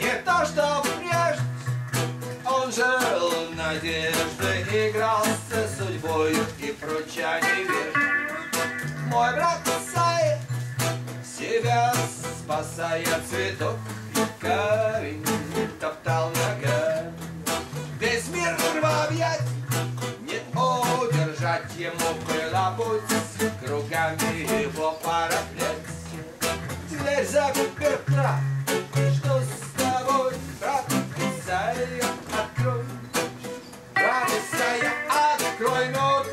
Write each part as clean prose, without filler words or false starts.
не то, что прежде. Он жил надеждой, игрался судьбою и проча невежд. Мой брат Исайя, себя спасая, цветок и камень топтал ногами. Весь мир в объятии, не удержать ему было путь, кругами его параплет. Дверь заперта, что с тобой, брат Исайя, открой. Брат Исайя, открой ноги,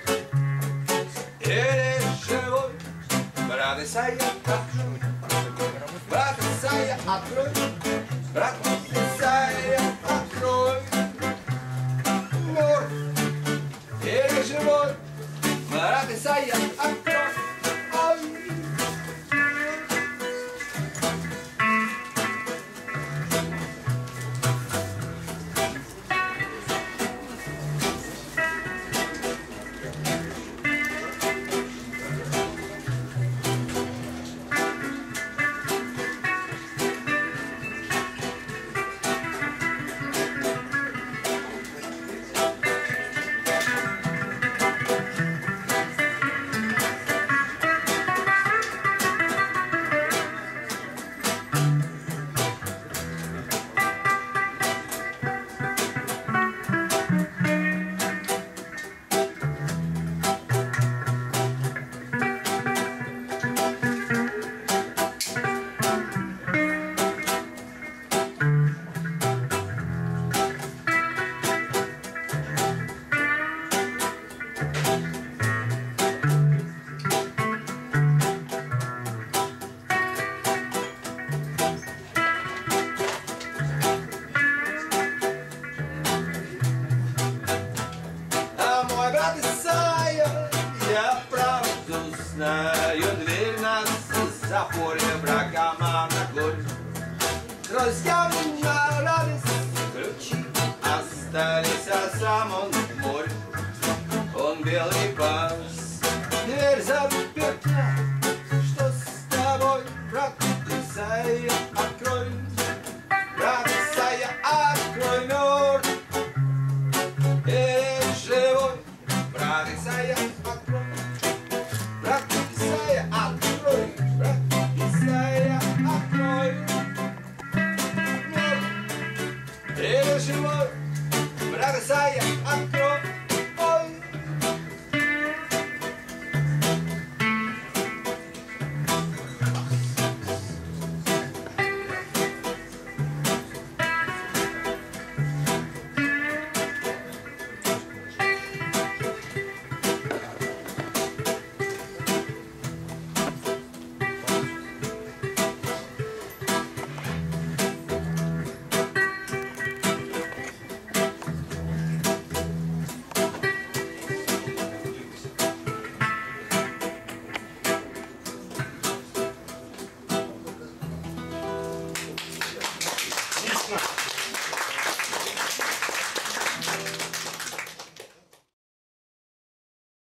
или живой. Брат Исайя, открой. Брат Исайя, открой. Брат Исайя, открой. Мертв или живой. Брат Исайя, открой. Ой. Брат Исайя, я правду знаю, дверь нас в запоре врагам на горе. Друзьям на радость ключи остались, а сам он в море. Он белый парус, дверь заперта. Что с тобой, брат Исайя, открой. Брат Исайя, открой, мертв или живой. Брат Исайя, открой. Брат Исайя, открой. Брат Исайя, открой. Мертв или живой. Брат Исайя,